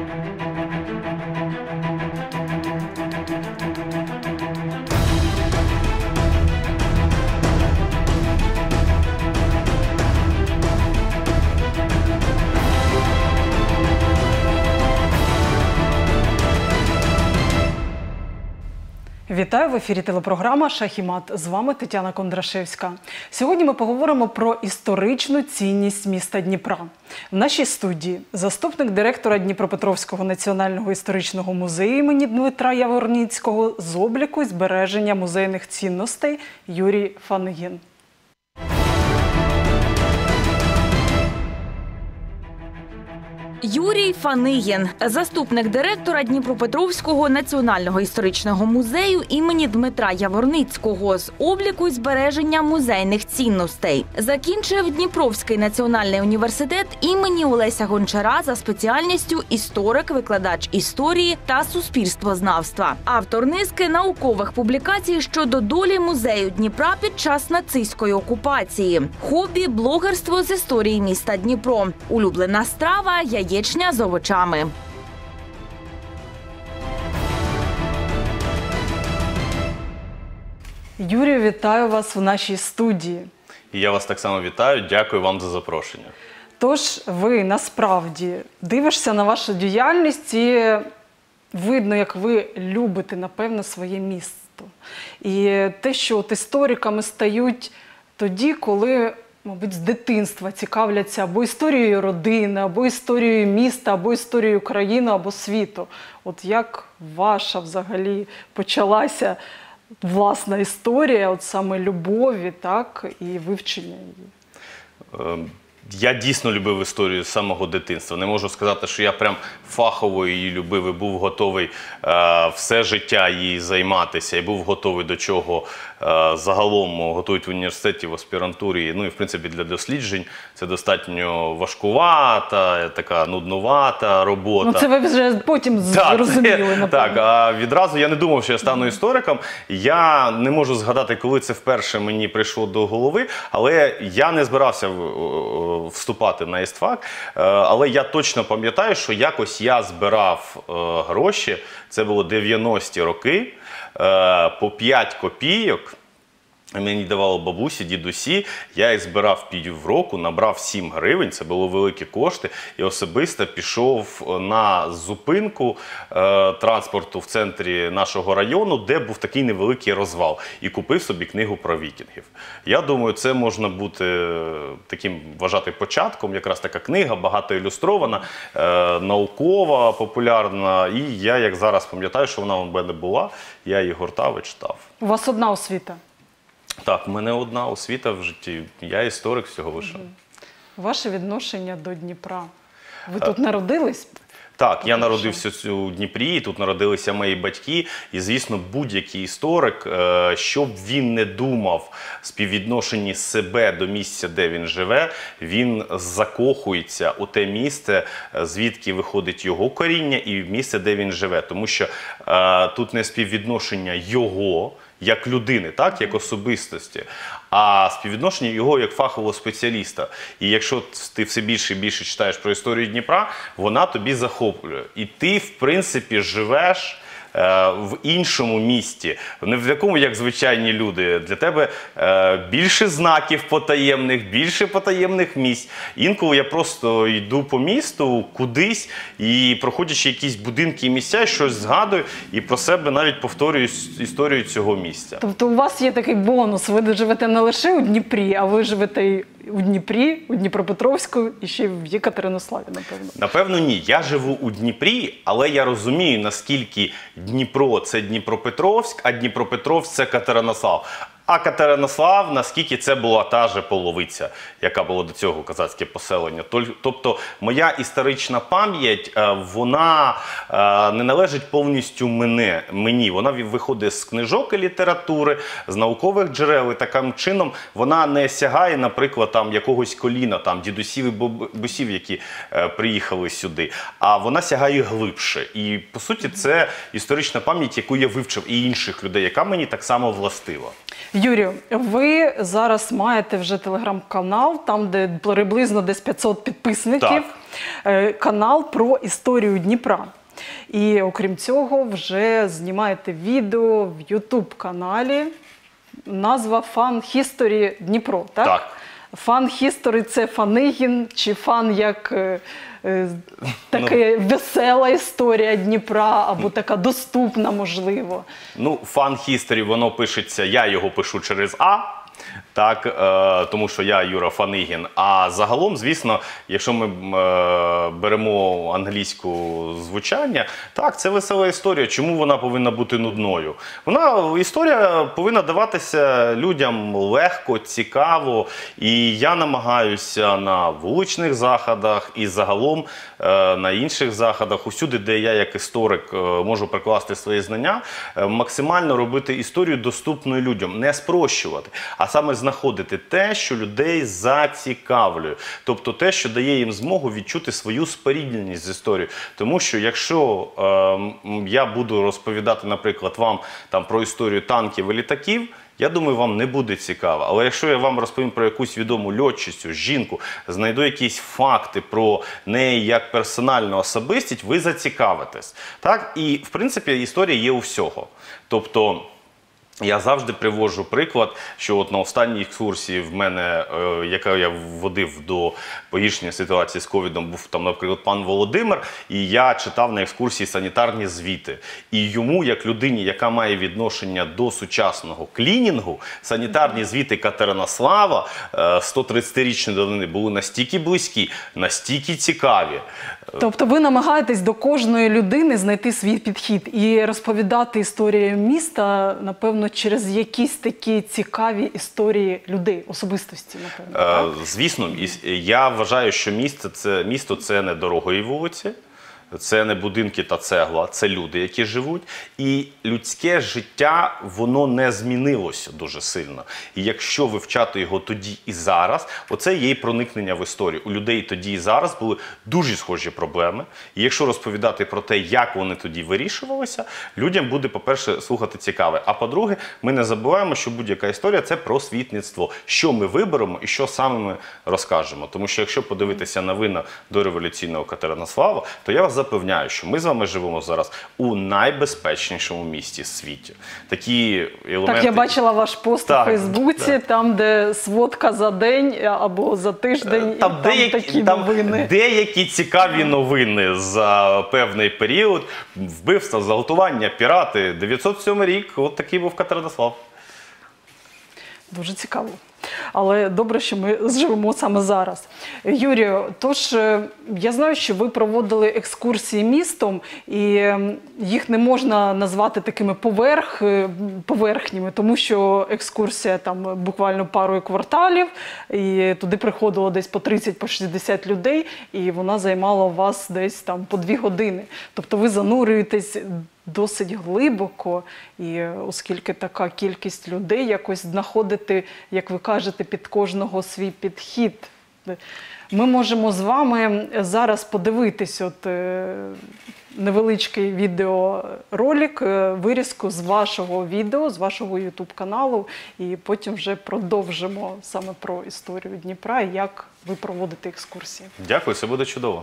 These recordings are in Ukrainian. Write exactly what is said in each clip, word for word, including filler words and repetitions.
Вітаю, в ефірі телепрограма «Шах і мат». З вами Тетяна Кондрашевська. Сьогодні ми поговоримо про історичну цінність міста Дніпра. В нашій студії заступник директора Дніпропетровського національного історичного музею імені Дмитра Яворницького з обліку і збереження музейних цінностей Юрій Фанигін. Юрій Фанигін – заступник директора Дніпропетровського національного історичного музею імені Дмитра Яворницького з обліку і збереження музейних цінностей. Закінчив Дніпровський національний університет імені Олеся Гончара за спеціальністю історик-викладач історії та суспільствознавства. Автор низки наукових публікацій щодо долі музею Дніпра під час нацистської окупації. Хобі – блогерство з історії міста Дніпро. Улюблена страва – яєчня з овочами. Юрію, вітаю вас в нашій студії. І я вас так само вітаю. Дякую вам за запрошення. Тож, ви насправді дивишся на вашу діяльність і видно, як ви любите, напевно, своє місто. І те, що от істориками стають тоді, коли, мабуть, з дитинства цікавляться або історією родини, або історією міста, або історією країни, або світу. От як ваша взагалі почалася власна історія, от саме любові, так, і вивчення її? Я дійсно любив історію з самого дитинства. Не можу сказати, що я прям фахово її любив і був готовий е, все життя її займатися. І був готовий до чого е, загалом готують в університеті, в аспірантурі. Ну і, в принципі, для досліджень це достатньо важкувата, така нуднувата робота. Ну це ви вже потім зрозуміли, напевно. Так, а відразу я не думав, що я стану істориком. Я не можу згадати, коли це вперше мені прийшло до голови, але я не збирався в вступати на істфак, але я точно пам'ятаю, що якось я збирав гроші, це було дев'яності роки, по п'ять копійок. Мені давали бабусі, дідусі, я їх збирав півроку, набрав сім гривень, це були великі кошти, і особисто пішов на зупинку е, транспорту в центрі нашого району, де був такий невеликий розвал, і купив собі книгу про вікінгів. Я думаю, це можна бути таким вважати початком, якраз така книга, багато ілюстрована, е, наукова, популярна, і я, як зараз пам'ятаю, що вона у мене була, я її гортав і читав. У вас одна освіта? Так, в мене одна освіта в житті. Я історик всього лише. Ваше відношення до Дніпра? Ви тут народились? Так, я народився у Дніпрі, тут народилися мої батьки. І, звісно, будь-який історик, що б він не думав співвідношенні себе до місця, де він живе, він закохується у те місце, звідки виходить його коріння, і місце, де він живе. Тому що е, тут не співвідношення його, як людини, так, як особистості, а співвідношення його як фахового спеціаліста. І якщо ти все більше і більше читаєш про історію Дніпра, вона тобі захоплює. І ти, в принципі, живеш е, в іншому місті, не в такому, як звичайні люди. Для тебе е, більше знаків потаємних, більше потаємних місць. Інколи я просто йду по місту кудись і, проходячи якісь будинки і місця, щось згадую і про себе навіть повторюю історію цього місця. Тобто у вас є такий бонус, ви живете не лише у Дніпрі, а ви живете і у Дніпрі, у Дніпропетровську і ще в Єкатеринославі, напевно. Напевно, ні. Я живу у Дніпрі, але я розумію, наскільки Дніпро – це Дніпропетровськ, а Дніпропетровськ – це Катеринослав. А Катеринослав, наскільки це була та же половиця, яка була до цього козацьке поселення. Тобто моя історична пам'ять, вона не належить повністю мене, мені. Вона виходить з книжок і літератури, з наукових джерел. І таким чином вона не сягає, наприклад, там, якогось коліна, там, дідусів і бабусів, які приїхали сюди. А вона сягає глибше. І, по суті, це історична пам'ять, яку я вивчив і інших людей, яка мені так само властива. Юрію, ви зараз маєте вже телеграм-канал, там де приблизно десь п'ятсот підписників. Так. Е, Канал про історію Дніпра. І окрім цього, вже знімаєте відео в ютуб-каналі. Назва «Фан History Дніпро», так? Так. Фан History – це Фанигін, чи фан як е, е, така весела історія Дніпра, або така доступна, можливо? Ну, фан History, воно пишеться, я його пишу через А. Так, е, тому що я Юра Фанигін. А загалом, звісно, якщо ми е, беремо англійську звучання, так, це весела історія. Чому вона повинна бути нудною? Вона, історія повинна даватися людям легко, цікаво. І я намагаюся на вуличних заходах і загалом е, на інших заходах, усюди, де я як історик е, можу прикласти свої знання, е, максимально робити історію доступною людям, не спрощувати, а саме знаходити те, що людей зацікавлює. Тобто те, що дає їм змогу відчути свою спорідненість з історією. Тому що якщо е, я буду розповідати, наприклад, вам там, про історію танків і літаків, я думаю, вам не буде цікаво. Але якщо я вам розповім про якусь відому льотчицю, жінку, знайду якісь факти про неї як персональну особистість, ви зацікавитесь. Так? І, в принципі, історія є у всього. Тобто, я завжди приводжу приклад, що от на останній екскурсії в мене, е, яка я водив до погіршення ситуації з ковідом, був там, наприклад, пан Володимир, і я читав на екскурсії санітарні звіти. І йому, як людині, яка має відношення до сучасного клінінгу, санітарні звіти Катеринослава е, сто тридцятирічної давнини були настільки близькі, настільки цікаві. Тобто ви намагаєтесь до кожної людини знайти свій підхід і розповідати історію міста, напевно, через якісь такі цікаві історії людей, особистості, напевно, так? Е, звісно, і я вважаю, що місто це, місто це не дорогі вулиці, це не будинки та цегла, це люди, які живуть. І людське життя, воно не змінилося дуже сильно. І якщо вивчати його тоді і зараз, оце є і проникнення в історію. У людей тоді і зараз були дуже схожі проблеми. І якщо розповідати про те, як вони тоді вирішувалися, людям буде, по-перше, слухати цікаве. А по-друге, ми не забуваємо, що будь-яка історія – це просвітництво. Що ми виберемо і що саме ми розкажемо. Тому що якщо подивитися новини до революційного Катеринослава, то я вас запевняю, що ми з вами живемо зараз у найбезпечнішому місті в світі. Такі елементи... Так, я бачила ваш пост Так, у Фейсбуці, так. там, де сводка за день або за тиждень, Там, і деякі, там такі там новини. деякі цікаві новини за певний період. Вбивства, зґвалтування, пірати. дев'ятсот сьомий рік, от такий був Катеринослав. Дуже цікаво. Але добре, що ми живемо саме зараз. Юрію, тож я знаю, що ви проводили екскурсії містом, і їх не можна назвати такими поверх, поверхніми, тому що екскурсія там буквально парою кварталів, і туди приходило десь по тридцять, по шістдесят людей, і вона займала у вас десь там по дві години. Тобто ви занурюєтесь досить глибоко, і оскільки така кількість людей, якось знаходити, як ви кажете, під кожного свій підхід. Ми можемо з вами зараз подивитись от е, невеличкий відеоролик, е, вирізку з вашого відео, з вашого ютуб-каналу, і потім вже продовжимо саме про історію Дніпра і як ви проводите екскурсії. Дякую, це буде чудово.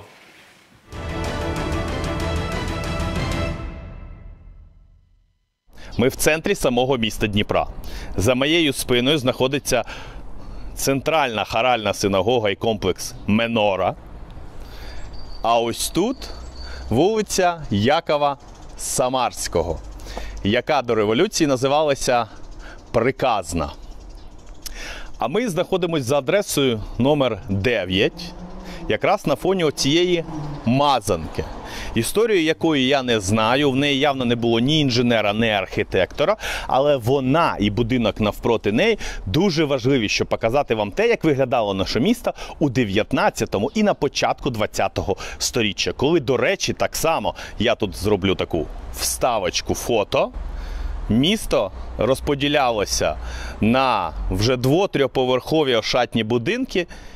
Ми в центрі самого міста Дніпра. За моєю спиною знаходиться центральна хоральна синагога і комплекс Менора. А ось тут вулиця Якова Самарського, яка до революції називалася Приказна. А ми знаходимося за адресою номер дев'ять, якраз на фоні оцієї мазанки, історію якої я не знаю, в неї явно не було ні інженера, ні архітектора, але вона і будинок навпроти неї дуже важливі, щоб показати вам те, як виглядало наше місто у дев'ятнадцятому і на початку двадцятого сторіччя. Коли, до речі, так само, я тут зроблю таку вставочку фото, місто розподілялося на вже дво-трьохповерхові ошатні будинки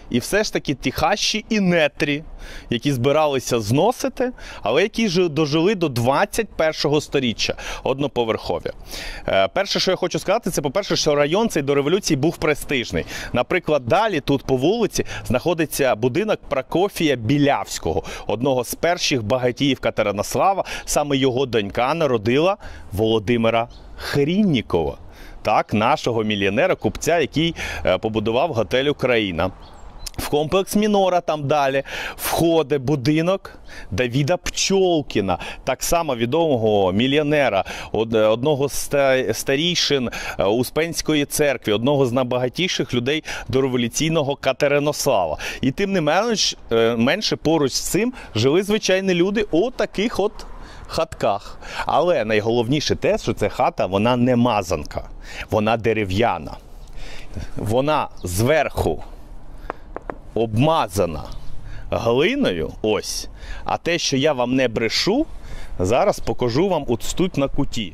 І все ж таки ті хащі і нетрі, які збиралися зносити, але які ж дожили до двадцять першого сторіччя, одноповерхові. Е, перше, що я хочу сказати, це, по-перше, що район цей до революції був престижний. Наприклад, далі тут по вулиці знаходиться будинок Прокофія Білявського, одного з перших багатіїв Катеринослава. Саме його донька народила Володимира Хріннікова, так, нашого мільйонера, купця, який е, побудував готель «Україна». В комплекс Мінора там далі входить будинок Давіда Пчолкіна, так само відомого мільйонера, одного з старійшин Успенської церкви, одного з найбагатіших людей дореволюційного Катеринослава. І тим не менш, менше поруч з цим жили звичайні люди у таких от хатках. Але найголовніше те, що ця хата, вона не мазанка, вона дерев'яна. Вона зверху обмазана глиною, ось. А те, що я вам не брешу, зараз покажу вам ось тут на куті.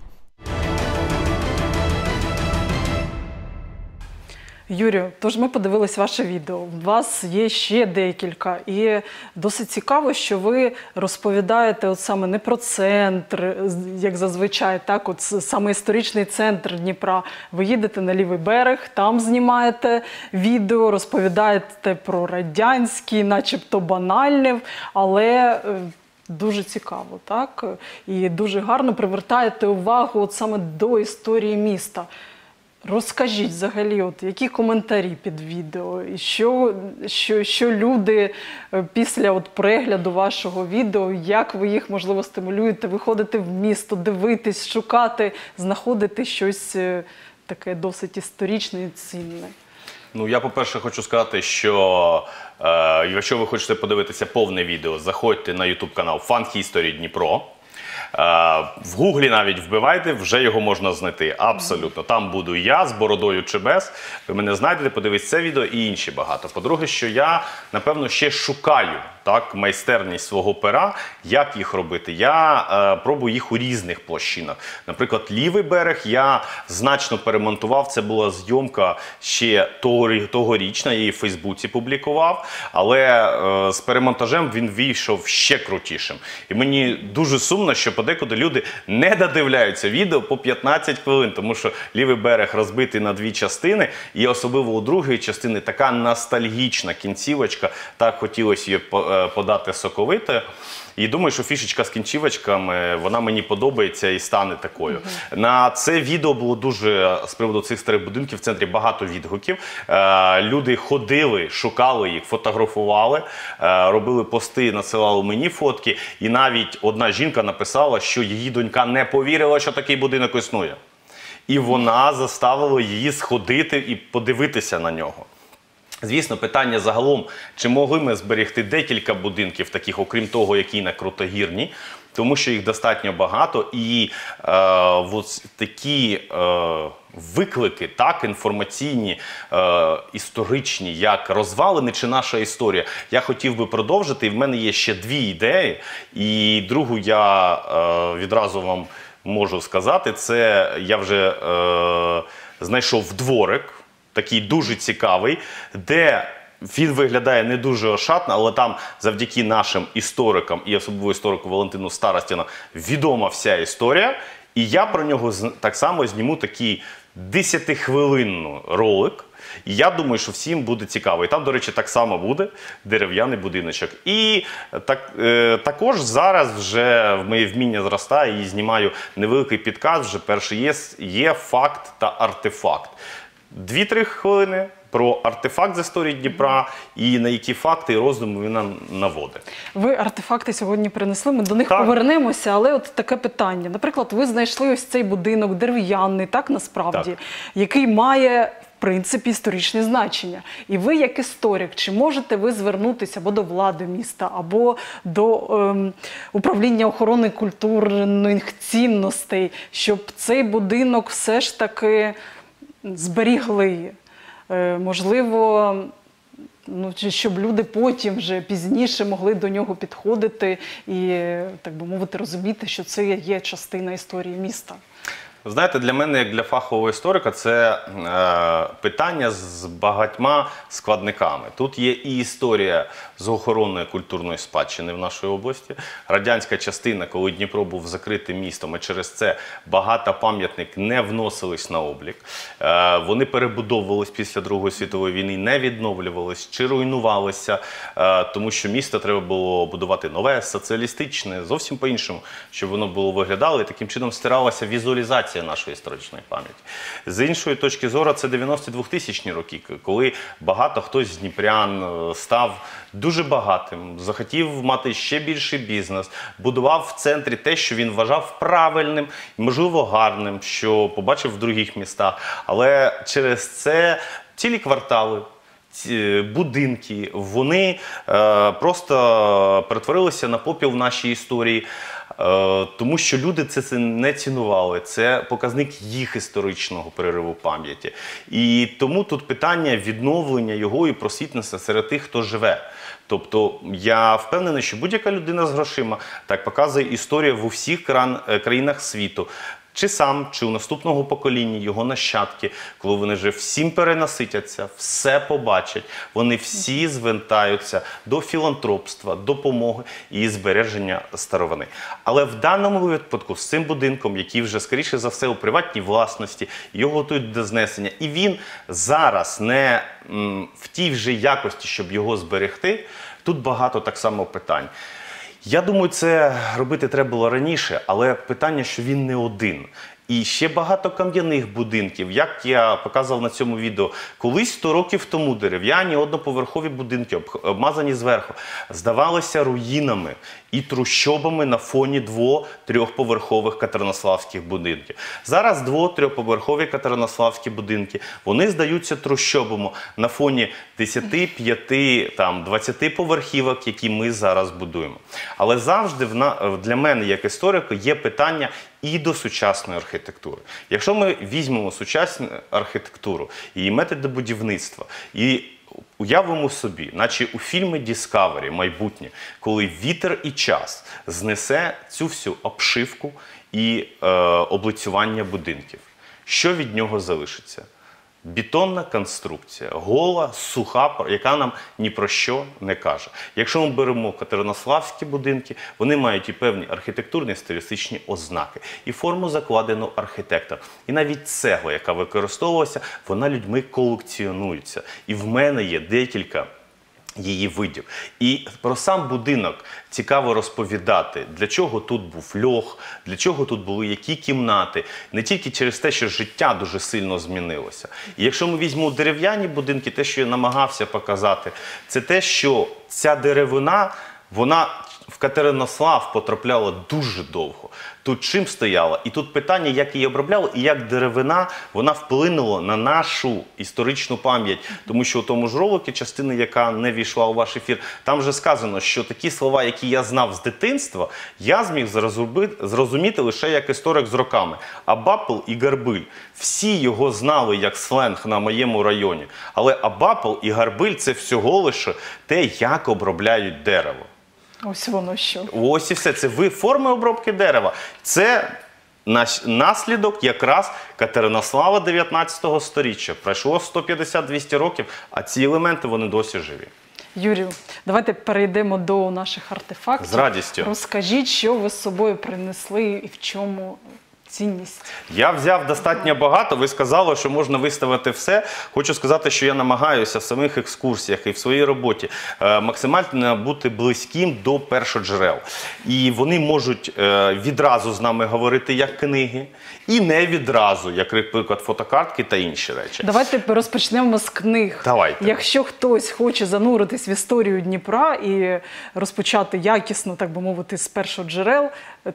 Юрію, тож ми подивились ваше відео. У вас є ще декілька. І досить цікаво, що ви розповідаєте от саме не про центр, як зазвичай, так, от саме історичний центр Дніпра. Ви їдете на лівий берег, там знімаєте відео, розповідаєте про радянський, начебто банальне, але дуже цікаво, так? І дуже гарно привертаєте увагу от саме до історії міста. Розкажіть взагалі, от, які коментарі під відео, і що, що, що люди після от, перегляду вашого відео, як ви їх, можливо, стимулюєте, виходити в місто, дивитись, шукати, знаходити щось таке досить історичне і цінне? Ну, я, по-перше, хочу сказати, що е, якщо ви хочете подивитися повне відео, заходьте на ютуб-канал Fun History Дніпро. В Гуглі навіть вбивайте, вже його можна знайти. Абсолютно. Там буду я з бородою чи без. Ви мене знайдете, подивіться це відео і інші багато. По-друге, що я, напевно, ще шукаю так, майстерність свого пера, як їх робити. Я е, пробую їх у різних площинах. Наприклад, лівий берег я значно перемонтував. Це була зйомка ще тогорічна, я її в Фейсбуці публікував. Але е, з перемонтажем він вийшов ще крутішим. І мені дуже сумно, що подекуди люди не додивляються відео по п'ятнадцять хвилин, тому що лівий берег розбитий на дві частини, і особливо у другої частини така ностальгічна кінцівочка, так хотілося її подати соковите. І думаю, що фішечка з кінцівочками, вона мені подобається і стане такою. Uh-huh. На це відео було дуже, з приводу цих старих будинків, в центрі багато відгуків. Е, люди ходили, шукали їх, фотографували, е, робили пости, надсилали мені фотки. І навіть одна жінка написала, що її донька не повірила, що такий будинок існує. І вона заставила її сходити і подивитися на нього. Звісно, питання загалом, чи могли ми зберегти декілька будинків таких, окрім того, які на Крутогірні, тому що їх достатньо багато, і е, ось такі е, виклики, так, інформаційні, е, історичні, як розвалини чи наша історія, я хотів би продовжити, і в мене є ще дві ідеї, і другу я е, відразу вам можу сказати, це я вже е, знайшов дворик, такий дуже цікавий, де він виглядає не дуже ошатно, але там завдяки нашим історикам і особливо історику Валентину Старостіну відома вся історія. І я про нього так само зніму такий десятихвилинний ролик. І я думаю, що всім буде цікаво. І там, до речі, так само буде дерев'яний будиночок. І так, е, також зараз вже моє вміння зростає і знімаю невеликий підказ. Вже перший є, є факт та артефакт. Дві-три хвилини про артефакт з історії Дніпра і на які факти і роздуми він нам наводить. Ви артефакти сьогодні принесли, ми до них так. повернемося, але от таке питання. Наприклад, ви знайшли ось цей будинок дерев'яний, так, насправді, так. який має, в принципі, історичне значення. І ви, як історик, чи можете ви звернутися або до влади міста, або до ем, управління охорони культурних цінностей, щоб цей будинок все ж таки зберігли, е, можливо, ну, щоб люди потім вже пізніше могли до нього підходити і, так би мовити, розуміти, що це є частина історії міста? Знаєте, для мене, як для фахового історика, це е, питання з багатьма складниками. Тут є і історія з охороною культурної спадщини в нашій області. Радянська частина, коли Дніпро був закритим містом, і через це багато пам'ятник не вносились на облік. Е, вони перебудовувались після Другої світової війни, не відновлювались чи руйнувалися, е, тому що місто треба було будувати нове, соціалістичне, зовсім по-іншому, щоб воно було виглядало, і таким чином стиралася візуалізація нашої історичної пам'яті. З іншої точки зору, це дев'яносто двохтисячні роки, коли багато хтось з дніпрян став дуже багатим, захотів мати ще більший бізнес, будував в центрі те, що він вважав правильним, можливо, гарним, що побачив в других містах. Але через це цілі квартали, будинки, вони е, просто перетворилися на попіл в нашій історії, е, тому що люди це, це не цінували. Це показник їх історичного перериву пам'яті. І тому тут питання відновлення його і просвітництва серед тих, хто живе. Тобто я впевнений, що будь-яка людина з грошима, так показує історія в усіх країнах світу, чи сам, чи у наступного покоління, його нащадки, коли вони вже всім перенаситяться, все побачать, вони всі звертаються до філантропства, допомоги і збереження старовини. Але в даному випадку з цим будинком, який вже, скоріше за все, у приватній власності, його готують до знесення, і він зараз не м, в тій вже якості, щоб його зберегти, тут багато так само питань. Я думаю, це робити треба було раніше, але питання, що він не один. І ще багато кам'яних будинків, як я показував на цьому відео. Колись сто років тому дерев'яні одноповерхові будинки, обмазані зверху, здавалися руїнами і трущобами на фоні дво-трьохповерхових катеринославських будинків. Зараз дво-трьохповерхові катеринославські будинки, вони здаються трущобами на фоні десяти, п'яти, там, двадцяти поверхівок, які ми зараз будуємо. Але завжди для мене, як історика, є питання і до сучасної архітектури. Якщо ми візьмемо сучасну архітектуру, її методи будівництва, і уявимо собі, наче у фільмі «Discovery» майбутнє, коли вітер і час знесе цю всю обшивку і е, облицювання будинків, що від нього залишиться? Бетонна конструкція, гола, суха, яка нам ні про що не каже. Якщо ми беремо катеринославські будинки, вони мають і певні архітектурні стилістичні ознаки, і форму закладену архітектором. І навіть цегла, яка використовувалася, вона людьми колекціонується. І в мене є декілька її видів. І про сам будинок цікаво розповідати, для чого тут був льох, для чого тут були які кімнати, не тільки через те, що життя дуже сильно змінилося. І якщо ми візьмемо дерев'яні будинки, те, що я намагався показати, це те, що ця деревина, вона в Катеринослав потрапляла дуже довго. Тут чим стояла? І тут питання, як її обробляли, і як деревина, вона вплинула на нашу історичну пам'ять. Тому що у тому ж роликі, частина, яка не війшла у ваш ефір, там вже сказано, що такі слова, які я знав з дитинства, я зміг зрозуміти лише як історик з роками. Абапл і Гарбиль. Всі його знали як сленг на моєму районі. Але Абапл і Гарбиль – це всього лише те, як обробляють дерево. Ось воно що. Ось і все. Це ви форми обробки дерева. Це наш наслідок якраз Катеринослава дев'ятнадцятого сторіччя. Пройшло сто п'ятдесят - двісті років, а ці елементи, вони досі живі. Юрію, давайте перейдемо до наших артефактів. З радістю. Розкажіть, що ви з собою принесли і в чому цінність? Я взяв достатньо багато. Ви сказали, що можна виставити все. Хочу сказати, що я намагаюся в самих екскурсіях і в своїй роботі е, максимально бути близьким до першоджерел. І вони можуть е, відразу з нами говорити як книги, і не відразу, як, наприклад, фотокартки та інші речі. Давайте розпочнемо з книг. Давайте. Якщо хтось хоче зануритись в історію Дніпра і розпочати якісно, так би мовити, з першоджерел,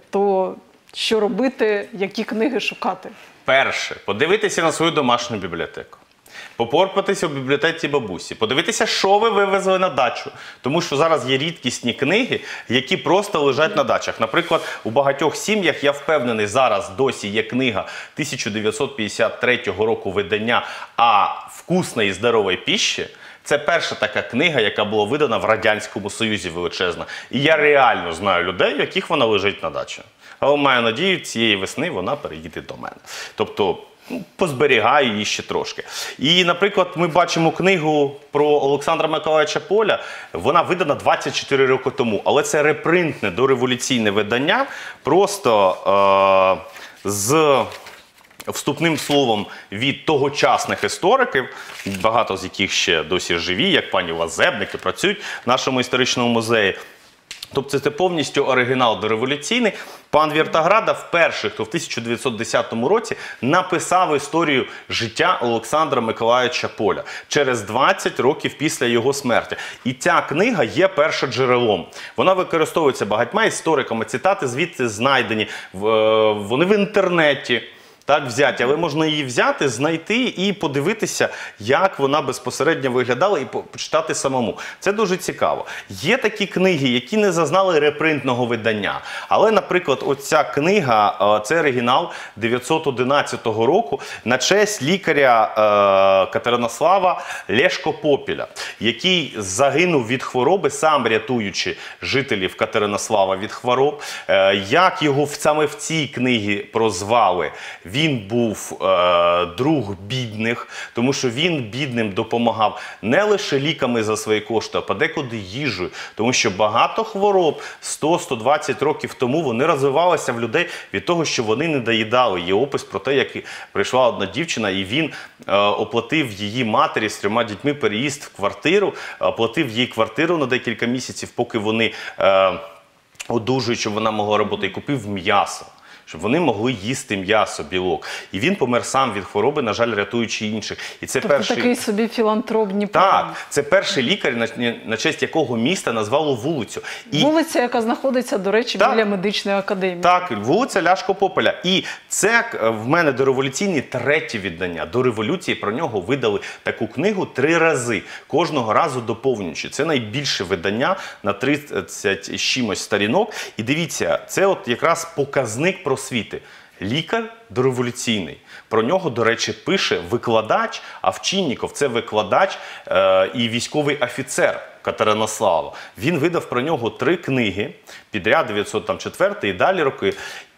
то що робити, які книги шукати? Перше, подивитися на свою домашню бібліотеку. Попорпатися в бібліотеці бабусі, подивитися, що ви вивезли на дачу. Тому що зараз є рідкісні книги, які просто лежать на дачах. Наприклад, у багатьох сім'ях, я впевнений, зараз досі є книга тисяча дев'ятсот п'ятдесят третього року видання «А вкусної і здорової піші». Це перша така книга, яка була видана в Радянському Союзі, величезна. І я реально знаю людей, в яких вона лежить на дачі. Але маю надію, цієї весни вона переїде до мене. Тобто, ну, позберігаю її ще трошки. І, наприклад, ми бачимо книгу про Олександра Миколайовича Поля. Вона видана двадцять чотири роки тому. Але це репринтне дореволюційне видання. Просто е з вступним словом від тогочасних істориків, багато з яких ще досі живі, як пані Лазебник, і працюють в нашому історичному музеї. Тобто це повністю оригінал дореволюційний. Пан Вєртаграда вперше, хто в тисяча дев'ятсот десятому році написав історію життя Олександра Миколайовича Поля через двадцять років після його смерті. І ця книга є першоджерелом. Вона використовується багатьма істориками, цитати звідти знайдені, вони в інтернеті. Так, взяті, але можна її взяти, знайти і подивитися, як вона безпосередньо виглядала, і почитати самому. Це дуже цікаво. Є такі книги, які не зазнали репринтного видання. Але, наприклад, оця книга, це оригінал дев'ятсот одинадцятого року на честь лікаря е, Катеринослава Лешко Попіля, який загинув від хвороби, сам рятуючи жителів Катеринослава від хвороб. Е, як його саме в цій книгі прозвали? Він був е, друг бідних, тому що він бідним допомагав не лише ліками за свої кошти, а подекуди їжею. Тому що багато хвороб сто - сто двадцять років тому вони розвивалися в людей від того, що вони не доїдали. Є опис про те, як прийшла одна дівчина, і він е, оплатив її матері з трьома дітьми переїзд в квартиру, оплатив їй квартиру на декілька місяців, поки вони е, одужують, щоб вона могла робити, і купив м'ясо, щоб вони могли їсти м'ясо, білок. І він помер сам від хвороби, на жаль, рятуючи інших. І це тобто перший... такий собі філантроп Дніпра. Так, це перший лікар, на, на честь якого міста назвало вулицю. І... Вулиця, яка знаходиться, до речі, так, біля медичної академії. Так, вулиця Ляшко Попеля. І це в мене дореволюційні третє віддання. До революції про нього видали таку книгу три рази, кожного разу доповнюючи. Це найбільше видання на тридцять з чимось сторінок. І дивіться, це от якраз показник просвіти. Лікар дореволюційний. Про нього, до речі, пише викладач, Овчинніков – це викладач е, і військовий офіцер Катеринослава. Він видав про нього три книги, підряд дев'ятсот четвертий і далі роки.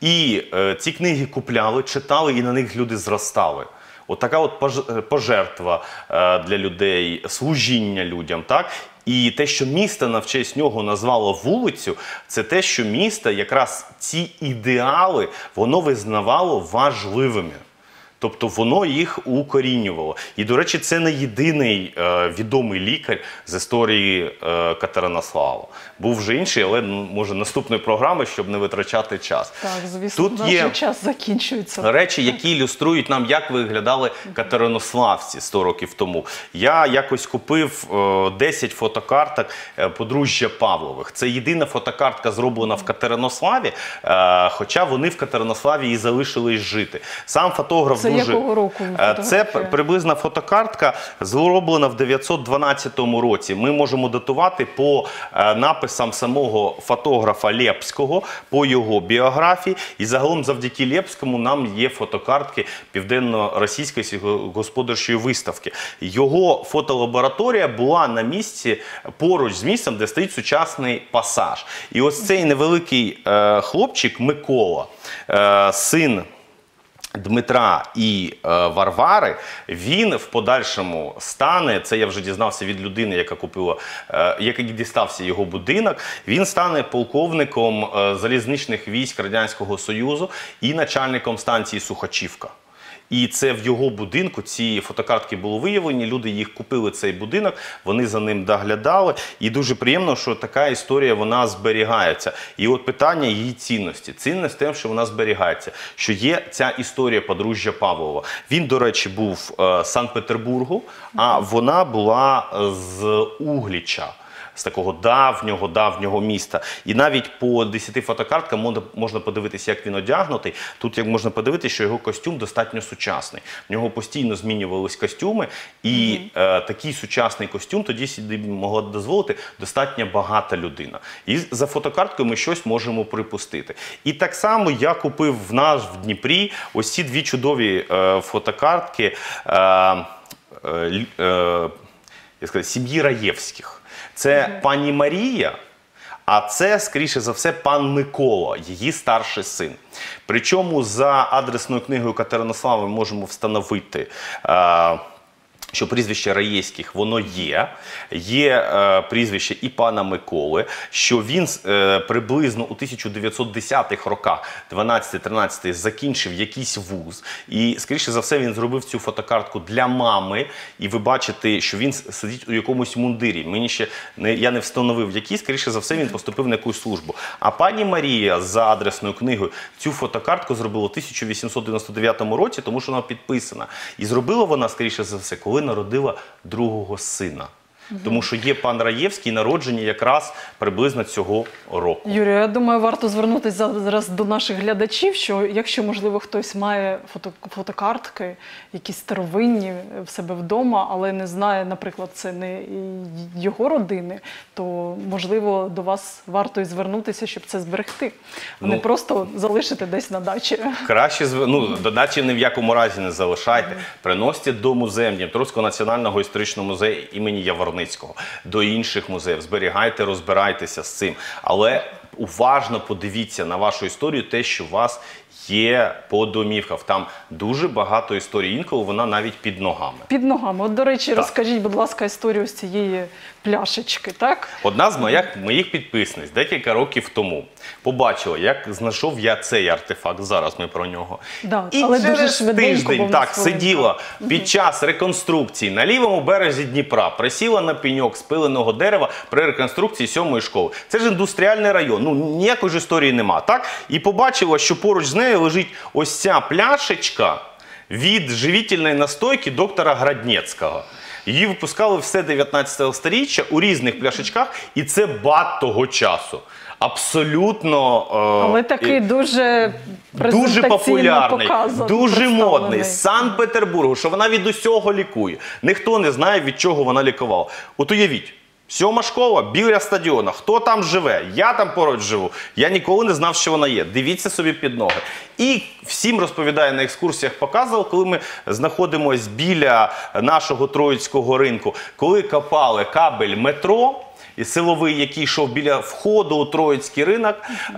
І е, ці книги купляли, читали, і на них люди зростали. От така от пожертва е, для людей, служіння людям, так? І те, що місто на честь нього назвало вулицю, це те, що місто якраз ці ідеали, воно визнавало важливими. Тобто воно їх укорінювало. І, до речі, це не єдиний е, відомий лікар з історії е, Катеринослава. Був вже інший, але, може, наступної програми, щоб не витрачати час. Так, звісно, тут наш є час закінчується. Речі, які ілюструють нам, як виглядали катеринославці сто років тому. Я якось купив е, десять фотокарток е, подружжя Павлових. Це єдина фотокартка, зроблена в Катеринославі, е, хоча вони в Катеринославі і залишились жити. Сам фотограф Це дуже... якого року? Це приблизна фотокартка, зроблена в дев'ятсот дванадцятому році. Ми можемо датувати по е, написам самого фотографа Лєпського, по його біографії. І загалом завдяки Лєпському нам є фотокартки Південно-Російської сільськогосподарської виставки. Його фотолабораторія була на місці, поруч з місцем, де стоїть сучасний пасаж. І ось цей невеликий е, хлопчик Микола, е, син Дмитра і е, Варвари, він в подальшому стане, це я вже дізнався від людини, яка купила, е, який дістався його будинок, він стане полковником е, залізничних військ Радянського Союзу і начальником станції Сухачівка. І це в його будинку, ці фотокартки були виявлені, люди їх купили, цей будинок, вони за ним доглядали. І дуже приємно, що така історія, вона зберігається. І от питання її цінності. Цінність тим, що вона зберігається. Що є ця історія подружжя Павлова. Він, до речі, був з Санкт-Петербургу, а вона була з Угліча. З такого давнього-давнього міста. І навіть по десяти фотокарткам можна подивитися, як він одягнутий. Тут як можна подивитися, що його костюм достатньо сучасний. В нього постійно змінювались костюми, і mm-hmm. е, такий сучасний костюм тоді собі могла дозволити достатньо багата людина. І за фотокарткою ми щось можемо припустити. І так само я купив в нас в Дніпрі ось ці дві чудові е, фотокартки е, е, е, як сказати, сім'ї Раєвських. Це угу. пані Марія, а це, скоріше за все, пан Микола, її старший син. Причому за адресною книгою Катеринослава ми можемо встановити, е що прізвище Раєвських, воно є. Є е, прізвище і пана Миколи, що він е, приблизно у тисяча дев'ятсот десятих роках, дванадцятий-тринадцятий, закінчив якийсь вуз. І, скоріше за все, він зробив цю фотокартку для мами. І ви бачите, що він сидить у якомусь мундирі. Мені ще не, я не встановив, який, скоріше за все, він поступив на якусь службу. А пані Марія за адресною книгою цю фотокартку зробила у тисяча вісімсот дев'яносто дев'ятому році, тому що вона підписана. І зробила вона, скоріше за все, коли народила другого сина. Угу. Тому що є пан Раєвський, народження якраз приблизно цього року. Юрій, я думаю, варто звернутися зараз до наших глядачів, що якщо, можливо, хтось має фото фотокартки, якісь старовинні в себе вдома, але не знає, наприклад, це не його родини, то, можливо, до вас варто і звернутися, щоб це зберегти, а ну, не просто залишити десь на дачі. Краще, ну, до дачі ні в якому разі не залишайте. Приносьте до музею Дніпровського національного історичного музею імені Яворницького, до інших музеїв, зберігайте, розбирайтеся з цим. Але уважно подивіться на вашу історію, те, що у вас є по домівках. Там дуже багато історій, інколи вона навіть під ногами. Під ногами. От, до речі, так. розкажіть, будь ласка, історію з цієї пляшечки, так? Одна з моїх, моїх підписниць декілька років тому побачила, як знайшов я цей артефакт, зараз ми про нього. Да, і але через дуже тиждень так, хвилинка. сиділа під час реконструкції на лівому березі Дніпра, присіла на пеньок спиленого дерева при реконструкції сьомої школи. Це ж індустріальний район, ну ніякої ж історії нема, так? І побачила, що поруч з нею лежить ось ця пляшечка від живительної настойки доктора Граднецького. Її випускали все дев'ятнадцятого сторіччя у різних пляшечках, і це бат того часу. Абсолютно... Е, Але такий дуже дуже популярний, показан, дуже модний, з Санкт-Петербургу, що вона від усього лікує. Ніхто не знає, від чого вона лікувала. От уявіть, сьома школа біля стадіона. Хто там живе? Я там поруч живу. Я ніколи не знав, що вона є. Дивіться собі під ноги. І всім розповідаю на екскурсіях, показував, коли ми знаходимося біля нашого Троїцького ринку, коли копали кабель метро, і силовий, який йшов біля входу у Троїцький ринок, е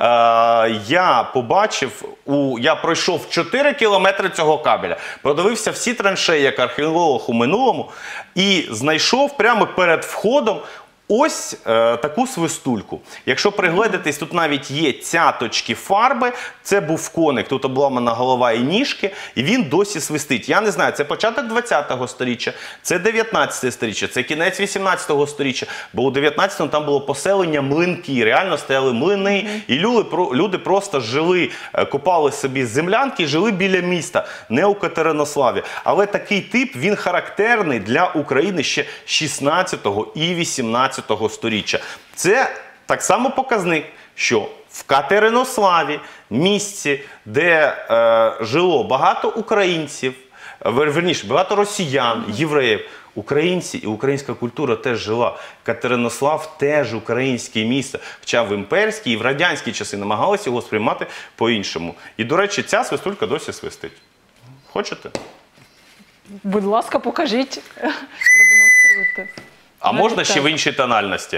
я побачив, у, я пройшов чотири кілометри цього кабеля, продивився всі траншеї, як археолог у минулому, і знайшов прямо перед входом ось е, таку свистульку. Якщо пригледатись, тут навіть є цяточки фарби, це був коник, тут обламана голова і ніжки, і він досі свистить. Я не знаю, це початок двадцятого сторіччя, це дев'ятнадцяте сторіччя, це кінець вісімнадцятого сторіччя, бо у дев'ятнадцятому там було поселення млинки, реально стояли млини, і люди, люди просто жили, копали собі землянки, жили біля міста, не у Катеринославі. Але такий тип, він характерний для України ще шістнадцятого і вісімнадцятого сторіччя. Це так само показник, що в Катеринославі, місці, де е, жило багато українців, верніше, багато росіян, євреїв, українці і українська культура теж жила. Катеринослав теж українське місто, хоча в імперські і в радянські часи намагалися його сприймати по-іншому. І, до речі, ця свистулька досі свистить. Хочете? Будь ласка, покажіть, продемонструйте. А можна ще в іншій тональності?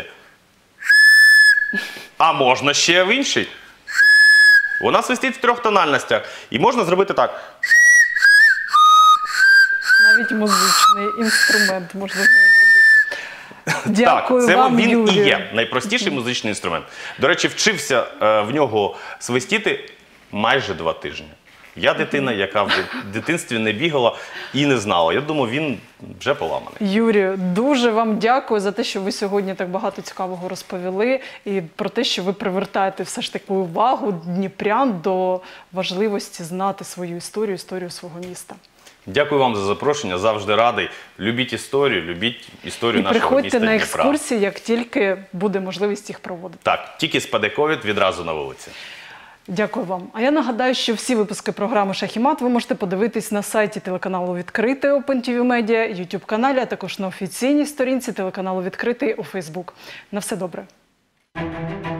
А можна ще в іншій? Вона свистить в трьох тональностях. І можна зробити так. Навіть музичний інструмент можна зробити. Дякую так, це вам, він Юрію. і є найпростіший музичний інструмент. До речі, вчився е, в нього свистіти майже два тижні. Я дитина, яка в дитинстві не бігала і не знала. Я думаю, він вже поламаний. Юрію, дуже вам дякую за те, що ви сьогодні так багато цікавого розповіли. І про те, що ви привертаєте все ж таки увагу дніпрян до важливості знати свою історію, історію свого міста. Дякую вам за запрошення, завжди радий. Любіть історію, любіть історію і нашого міста приходьте Дніпра. на екскурсії, як тільки буде можливість їх проводити. Так, тільки спаде ковід, відразу на вулиці. Дякую вам. А я нагадаю, що всі випуски програми «Шах і мат» ви можете подивитись на сайті телеканалу «Відкритий» OpenTV Media, ютуб-каналі, а також на офіційній сторінці телеканалу «Відкритий» у Фейсбук. На все добре.